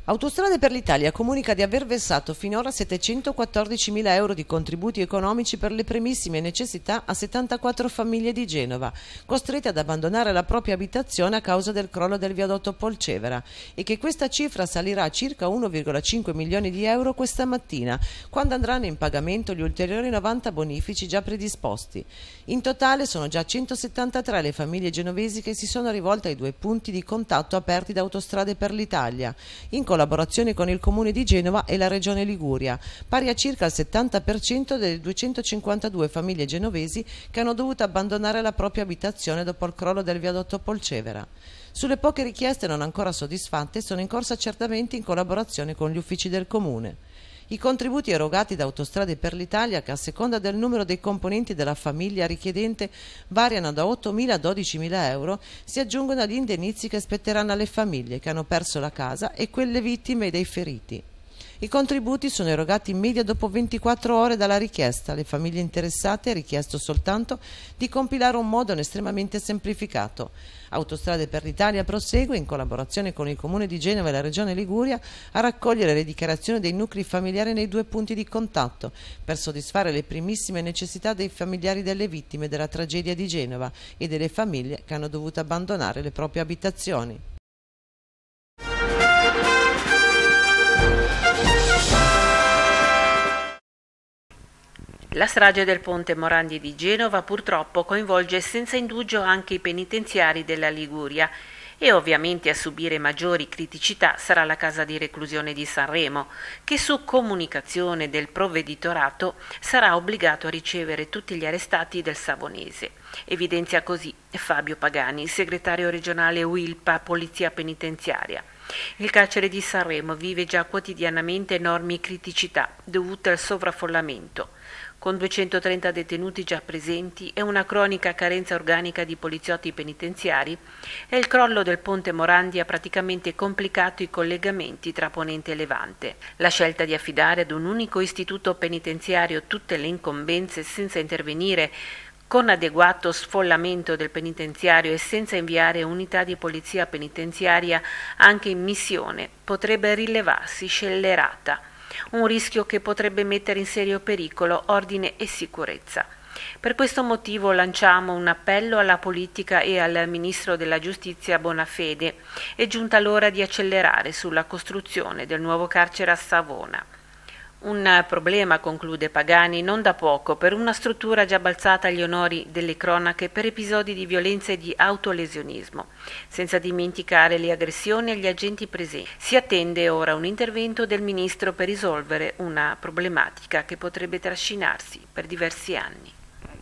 Autostrade per l'Italia comunica di aver versato finora 714.000 euro di contributi economici per le primissime necessità a 74 famiglie di Genova, costrette ad abbandonare la propria abitazione a causa del crollo del viadotto Polcevera, e che questa cifra salirà a circa 1,5 milioni di euro questa mattina, quando andranno in pagamento gli ulteriori 90 bonifici già predisposti. In totale sono già 173 le famiglie genovesi che si sono rivolte ai 2 punti di contatto aperti da Autostrade per l'Italia, in collaborazione con il Comune di Genova e la Regione Liguria, pari a circa il 70% delle 252 famiglie genovesi che hanno dovuto abbandonare la propria abitazione dopo il crollo del viadotto Polcevera. Sulle poche richieste non ancora soddisfatte sono in corso accertamenti in collaborazione con gli uffici del Comune. I contributi erogati da Autostrade per l'Italia, che a seconda del numero dei componenti della famiglia richiedente variano da 8.000 a 12.000 euro, si aggiungono agli indennizi che spetteranno alle famiglie che hanno perso la casa e quelle vittime dei feriti. I contributi sono erogati in media dopo 24 ore dalla richiesta. Le famiglie interessate ha richiesto soltanto di compilare un modulo estremamente semplificato. Autostrade per l'Italia prosegue, in collaborazione con il Comune di Genova e la Regione Liguria, a raccogliere le dichiarazioni dei nuclei familiari nei 2 punti di contatto, per soddisfare le primissime necessità dei familiari delle vittime della tragedia di Genova e delle famiglie che hanno dovuto abbandonare le proprie abitazioni. La strage del ponte Morandi di Genova purtroppo coinvolge senza indugio anche i penitenziari della Liguria e ovviamente a subire maggiori criticità sarà la casa di reclusione di Sanremo, che su comunicazione del provveditorato sarà obbligato a ricevere tutti gli arrestati del Savonese. Evidenzia così Fabio Pagani, segretario regionale UILPA Polizia Penitenziaria. Il carcere di Sanremo vive già quotidianamente enormi criticità dovute al sovraffollamento, con 230 detenuti già presenti e una cronica carenza organica di poliziotti penitenziari, e il crollo del ponte Morandi ha praticamente complicato i collegamenti tra Ponente e Levante. La scelta di affidare ad un unico istituto penitenziario tutte le incombenze senza intervenire con adeguato sfollamento del penitenziario e senza inviare unità di polizia penitenziaria anche in missione potrebbe rilevarsi scellerata, un rischio che potrebbe mettere in serio pericolo ordine e sicurezza. Per questo motivo lanciamo un appello alla politica e al Ministro della Giustizia Bonafede. È giunta l'ora di accelerare sulla costruzione del nuovo carcere a Savona. Un problema, conclude Pagani, non da poco per una struttura già balzata agli onori delle cronache per episodi di violenza e di autolesionismo, senza dimenticare le aggressioni agli agenti presenti. Si attende ora un intervento del Ministro per risolvere una problematica che potrebbe trascinarsi per diversi anni.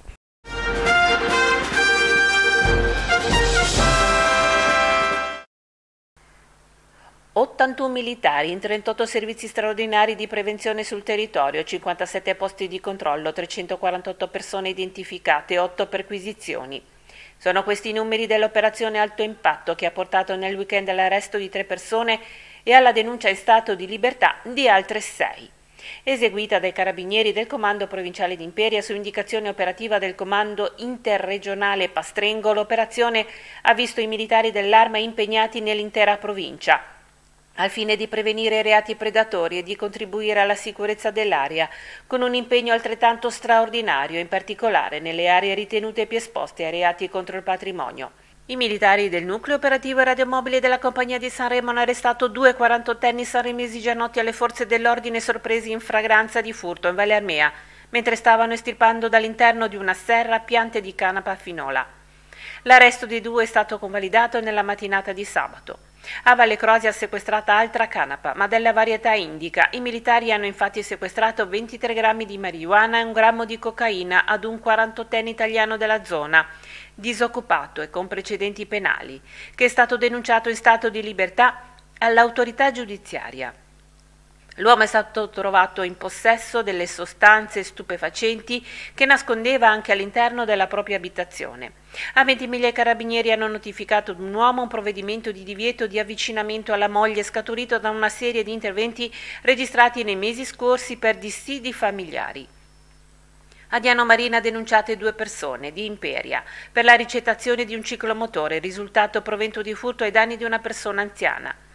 81 militari in 38 servizi straordinari di prevenzione sul territorio, 57 posti di controllo, 348 persone identificate, 8 perquisizioni. Sono questi i numeri dell'operazione Alto Impatto che ha portato nel weekend all'arresto di 3 persone e alla denuncia in stato di libertà di altre 6. Eseguita dai carabinieri del Comando Provinciale di Imperia su indicazione operativa del Comando Interregionale Pastrengo, l'operazione ha visto i militari dell'Arma impegnati nell'intera provincia, al fine di prevenire reati predatori e di contribuire alla sicurezza dell'area, con un impegno altrettanto straordinario, in particolare nelle aree ritenute più esposte ai reati contro il patrimonio. I militari del nucleo operativo e radiomobile della Compagnia di Sanremo hanno arrestato 2 quarantottenni sanremesi già noti alle forze dell'ordine sorpresi in flagranza di furto in Valle Armea, mentre stavano estirpando dall'interno di una serra piante di canapa finola. L'arresto dei 2 è stato convalidato nella mattinata di sabato. A Valle Crosia sequestrata altra canapa, ma della varietà indica. I militari hanno infatti sequestrato 23 grammi di marijuana e 1 grammo di cocaina ad un quarantottenne italiano della zona, disoccupato e con precedenti penali, che è stato denunciato in stato di libertà all'autorità giudiziaria. L'uomo è stato trovato in possesso delle sostanze stupefacenti che nascondeva anche all'interno della propria abitazione. A Ventimiglia i carabinieri hanno notificato ad un uomo un provvedimento di divieto di avvicinamento alla moglie scaturito da una serie di interventi registrati nei mesi scorsi per dissidi familiari. A Diano Marina denunciate 2 persone di Imperia per la ricettazione di un ciclomotore risultato provento di furto ai danni di una persona anziana.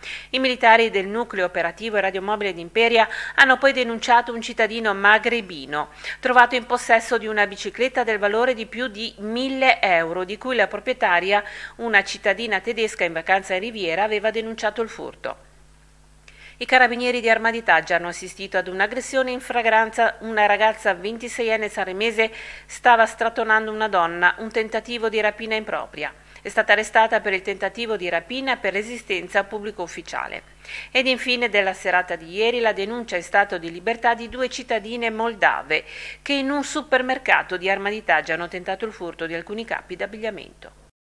I militari del nucleo operativo e radiomobile di Imperia hanno poi denunciato un cittadino magrebino trovato in possesso di una bicicletta del valore di più di 1.000 euro, di cui la proprietaria, una cittadina tedesca in vacanza in Riviera, aveva denunciato il furto. I carabinieri di Armaditaggia hanno assistito ad un'aggressione in flagranza. Una ragazza 26enne sanremese stava strattonando una donna, un tentativo di rapina impropria. È stata arrestata per il tentativo di rapina per resistenza a pubblico ufficiale. Ed infine, della serata di ieri, la denuncia in stato di libertà di 2 cittadine moldave che in un supermercato di Armaditaggia hanno tentato il furto di alcuni capi d'abbigliamento.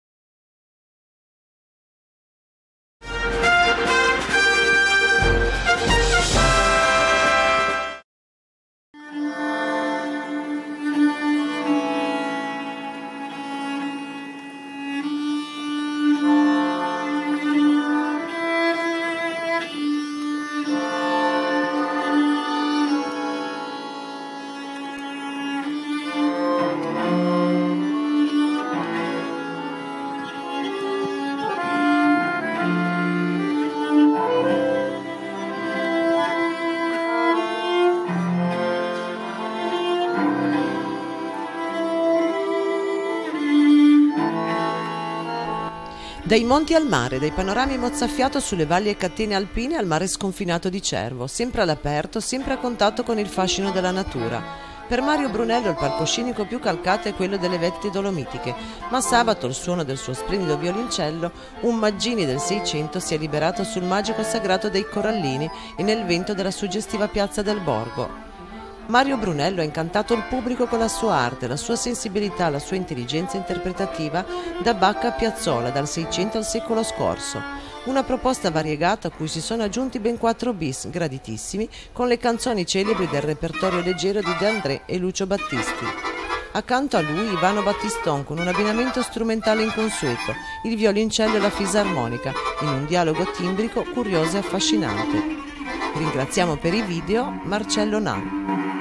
Dai monti al mare, dai panorami mozzafiato sulle valli e catene alpine al mare sconfinato di Cervo, sempre all'aperto, sempre a contatto con il fascino della natura. Per Mario Brunello il palcoscenico più calcato è quello delle vette dolomitiche, ma sabato, al suono del suo splendido violoncello, un Maggini del 600 si è liberato sul magico sagrato dei Corallini e nel vento della suggestiva piazza del Borgo. Mario Brunello ha incantato il pubblico con la sua arte, la sua sensibilità, la sua intelligenza interpretativa da Bach a Piazzolla, dal 600 al secolo scorso. Una proposta variegata a cui si sono aggiunti ben 4 bis, graditissimi, con le canzoni celebri del repertorio leggero di De André e Lucio Battisti. Accanto a lui Ivano Battiston con un abbinamento strumentale inconsueto, il violoncello e la fisarmonica, in un dialogo timbrico curioso e affascinante. Ringraziamo per i video Marcello Nan.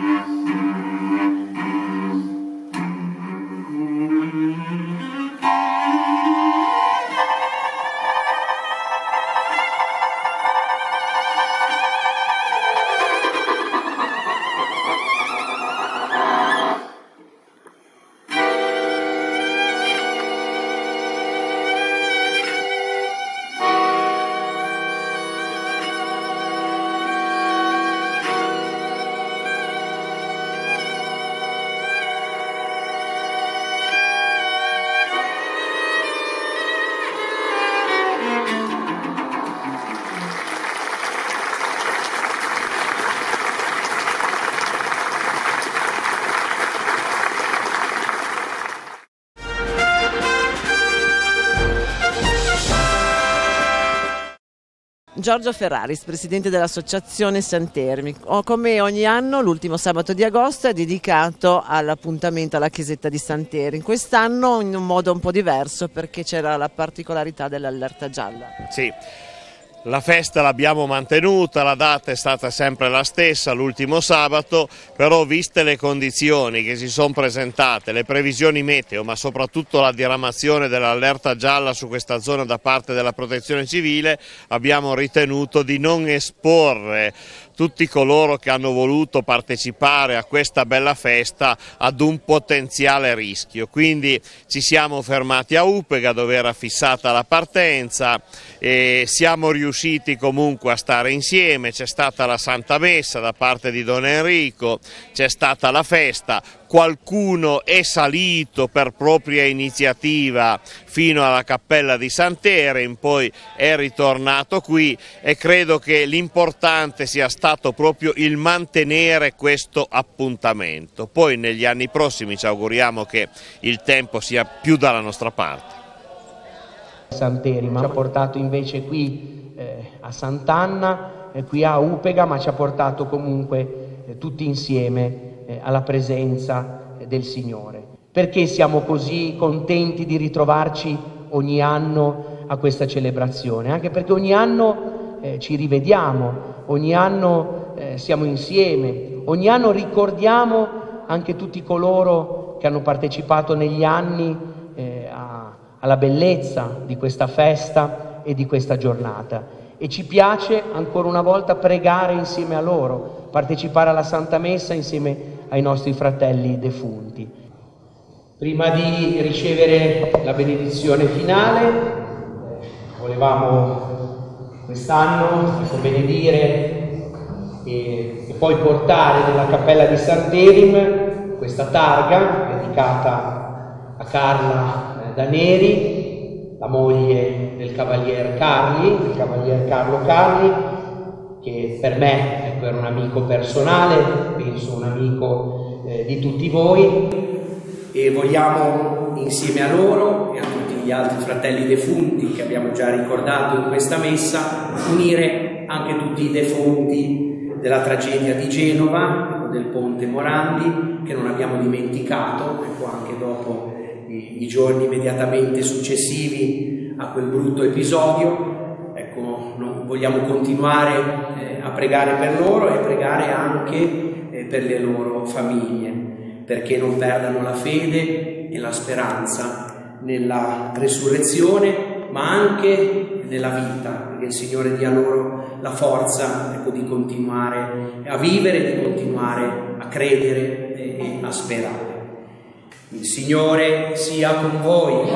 Giorgio Ferraris, presidente dell'Associazione Santermi. Come ogni anno, l'ultimo sabato di agosto è dedicato all'appuntamento alla chiesetta di Sant'Eri. Quest'anno in un modo un po' diverso perché c'era la particolarità dell'allerta gialla. Sì. La festa l'abbiamo mantenuta, la data è stata sempre la stessa, l'ultimo sabato, però viste le condizioni che si sono presentate, le previsioni meteo, ma soprattutto la diramazione dell'allerta gialla su questa zona da parte della Protezione Civile, abbiamo ritenuto di non esporre tutti coloro che hanno voluto partecipare a questa bella festa ad un potenziale rischio. Quindi ci siamo fermati a Upega dove era fissata la partenza e siamo riusciti comunque a stare insieme, c'è stata la Santa Messa da parte di Don Enrico, c'è stata la festa. Qualcuno è salito per propria iniziativa fino alla cappella di Sant'Eri, poi è ritornato qui e credo che l'importante sia stato proprio il mantenere questo appuntamento. Poi negli anni prossimi ci auguriamo che il tempo sia più dalla nostra parte. Sant'Eri ci ha portato invece qui a Sant'Anna, qui a Upega, ma ci ha portato comunque tutti insieme alla presenza del Signore. Perché siamo così contenti di ritrovarci ogni anno a questa celebrazione? Anche perché ogni anno ci rivediamo, ogni anno siamo insieme, ogni anno ricordiamo anche tutti coloro che hanno partecipato negli anni alla bellezza di questa festa e di questa giornata. e ci piace ancora una volta pregare insieme a loro, partecipare alla Santa Messa insieme ai nostri fratelli defunti. Prima di ricevere la benedizione finale, volevamo quest'anno benedire e poi portare nella cappella di Sant'Erim questa targa dedicata a Carla Daneri, la moglie del cavalier Carlo Carli, che per me era un amico personale, penso un amico di tutti voi, e vogliamo insieme a loro e a tutti gli altri fratelli defunti che abbiamo già ricordato in questa messa unire anche tutti i defunti della tragedia di Genova, del ponte Morandi, che non abbiamo dimenticato, anche dopo i giorni immediatamente successivi a quel brutto episodio. Vogliamo continuare a pregare per loro e pregare anche per le loro famiglie, perché non perdano la fede e la speranza nella resurrezione, ma anche nella vita, perché il Signore dia loro la forza di continuare a vivere, di continuare a credere e a sperare. Il Signore sia con voi.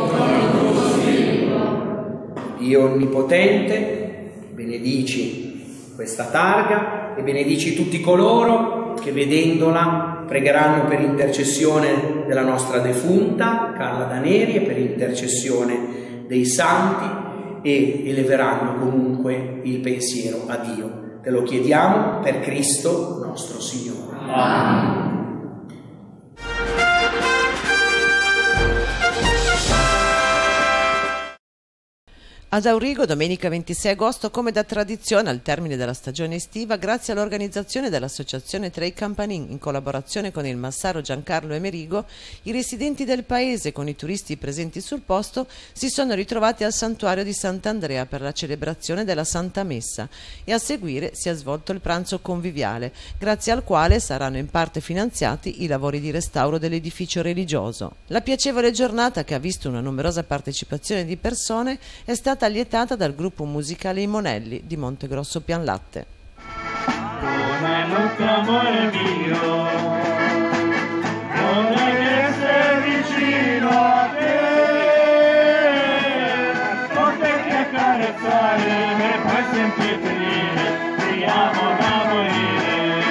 Dio Onnipotente benedici questa targa e benedici tutti coloro che vedendola pregheranno per intercessione della nostra defunta Carla Daneri e per intercessione dei santi e eleveranno comunque il pensiero a Dio. Te lo chiediamo per Cristo nostro Signore. Amen. Ad Aurigo, domenica 26 agosto, come da tradizione al termine della stagione estiva, grazie all'organizzazione dell'associazione Trei Campanin, in collaborazione con il massaro Giancarlo Emerigo, i residenti del paese con i turisti presenti sul posto si sono ritrovati al santuario di Sant'Andrea per la celebrazione della Santa Messa e a seguire si è svolto il pranzo conviviale, grazie al quale saranno in parte finanziati i lavori di restauro dell'edificio religioso. La piacevole giornata, che ha visto una numerosa partecipazione di persone, è stata allietata dal gruppo musicale I Monelli di Montegrosso Pianlatte. Amore mio, non è che sei vicino a te, poterti accarezzare e poi sentirti dire ti amo da morire.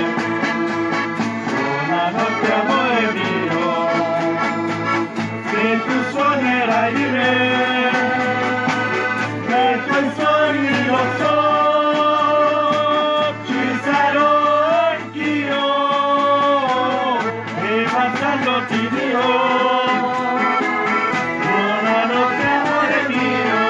Una notte amore mio, se tu suonerai di me, lo so, ci sarò anch'io e baciandoti Dio, buonanotte amore mio.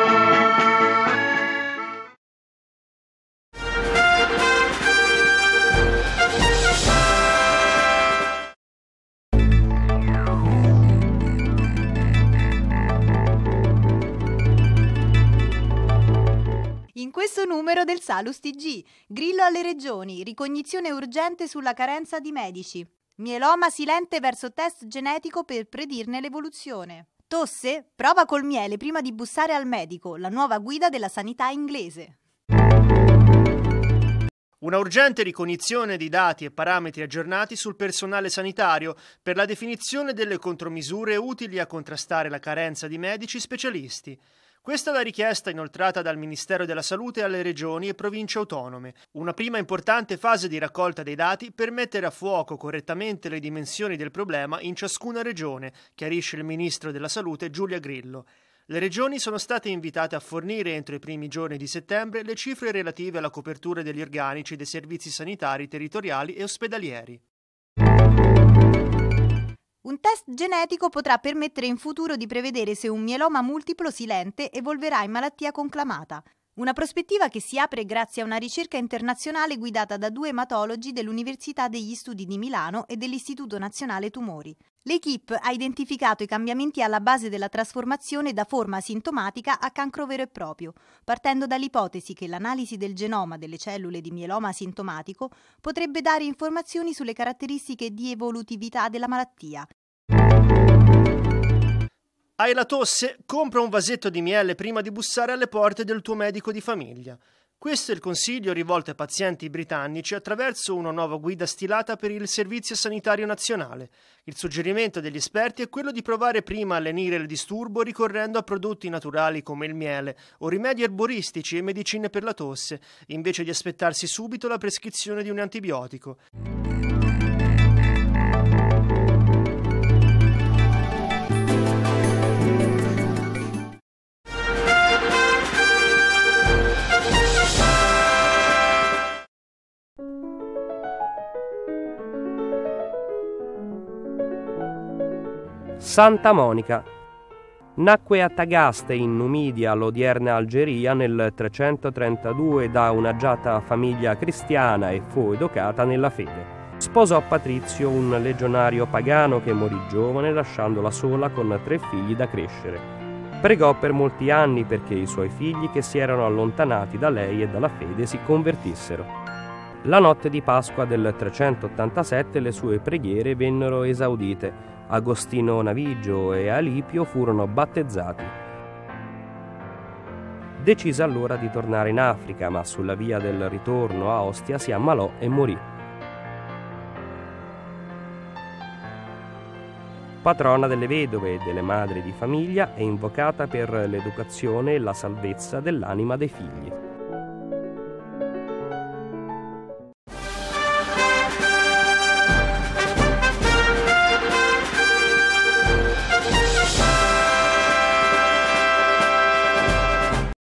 In questo numero del Salus TG, Grillo alle regioni, ricognizione urgente sulla carenza di medici. Mieloma silente verso test genetico per predirne l'evoluzione. Tosse? Prova col miele prima di bussare al medico, la nuova guida della sanità inglese. Una urgente ricognizione di dati e parametri aggiornati sul personale sanitario per la definizione delle contromisure utili a contrastare la carenza di medici specialisti. Questa è la richiesta inoltrata dal Ministero della Salute alle regioni e province autonome. Una prima importante fase di raccolta dei dati per mettere a fuoco correttamente le dimensioni del problema in ciascuna regione, chiarisce il Ministro della Salute Giulia Grillo. Le regioni sono state invitate a fornire entro i primi giorni di settembre le cifre relative alla copertura degli organici dei servizi sanitari territoriali e ospedalieri. Un test genetico potrà permettere in futuro di prevedere se un mieloma multiplo silente evolverà in malattia conclamata. Una prospettiva che si apre grazie a una ricerca internazionale guidata da 2 ematologi dell'Università degli Studi di Milano e dell'Istituto Nazionale Tumori. L'equipe ha identificato i cambiamenti alla base della trasformazione da forma asintomatica a cancro vero e proprio, partendo dall'ipotesi che l'analisi del genoma delle cellule di mieloma asintomatico potrebbe dare informazioni sulle caratteristiche di evolutività della malattia. Hai la tosse? Compra un vasetto di miele prima di bussare alle porte del tuo medico di famiglia. Questo è il consiglio rivolto ai pazienti britannici attraverso una nuova guida stilata per il Servizio Sanitario Nazionale. Il suggerimento degli esperti è quello di provare prima a lenire il disturbo ricorrendo a prodotti naturali come il miele o rimedi erboristici e medicine per la tosse, invece di aspettarsi subito la prescrizione di un antibiotico. Santa Monica. Nacque a Tagaste in Numidia, l'odierna Algeria, nel 332 da un'agiata famiglia cristiana e fu educata nella fede. Sposò Patrizio, un legionario pagano che morì giovane lasciandola sola con 3 figli da crescere. Pregò per molti anni perché i suoi figli che si erano allontanati da lei e dalla fede si convertissero. La notte di Pasqua del 387 le sue preghiere vennero esaudite. Agostino Navigio e Alipio furono battezzati. Decise allora di tornare in Africa, ma sulla via del ritorno a Ostia si ammalò e morì. Patrona delle vedove e delle madri di famiglia, è invocata per l'educazione e la salvezza dell'anima dei figli.